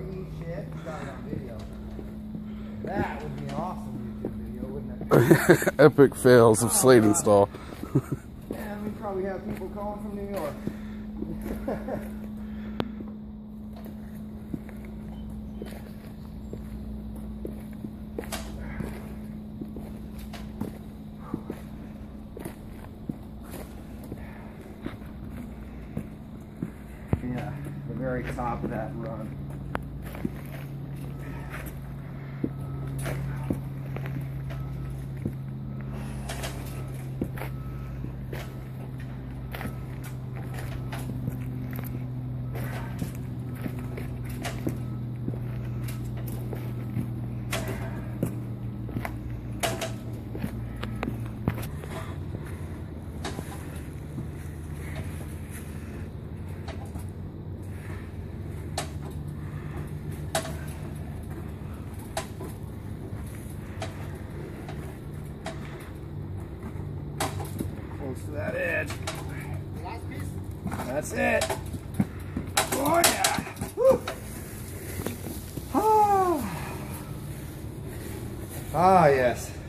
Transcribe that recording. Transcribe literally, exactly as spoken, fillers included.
eat shit. Got it on video. That would be an awesome YouTube video, wouldn't it? Epic fails of oh, slating God. stall. Man, we probably have people calling from New York. Yeah, the very top of that run. Close to that edge. Last piece. That's it. Oh yeah. Woo. Ah. Ah yes.